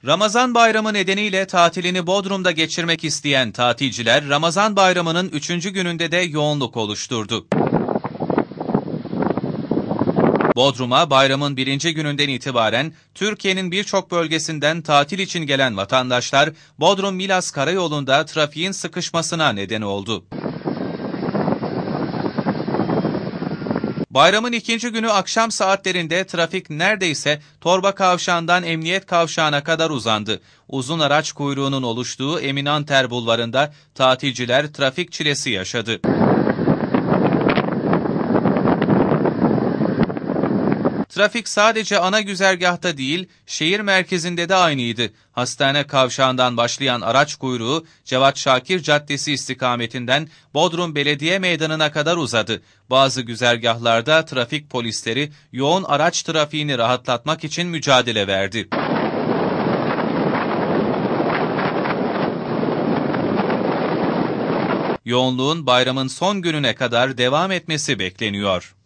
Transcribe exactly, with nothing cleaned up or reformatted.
Ramazan bayramı nedeniyle tatilini Bodrum'da geçirmek isteyen tatilciler Ramazan bayramının üçüncü gününde de yoğunluk oluşturdu. Bodrum'a bayramın birinci gününden itibaren Türkiye'nin birçok bölgesinden tatil için gelen vatandaşlar Bodrum-Milas Karayolu'nda trafiğin sıkışmasına neden oldu. Bayramın ikinci günü akşam saatlerinde trafik neredeyse Torba Kavşağı'ndan Emniyet Kavşağı'na kadar uzandı. Uzun araç kuyruğunun oluştuğu Eminönter Bulvarı'nda tatilciler trafik çilesi yaşadı. Trafik sadece ana güzergahta değil, şehir merkezinde de aynıydı. Hastane Kavşağı'ndan başlayan araç kuyruğu, Cevat Şakir Caddesi istikametinden Bodrum Belediye Meydanı'na kadar uzadı. Bazı güzergahlarda trafik polisleri yoğun araç trafiğini rahatlatmak için mücadele verdi. Yoğunluğun bayramın son gününe kadar devam etmesi bekleniyor.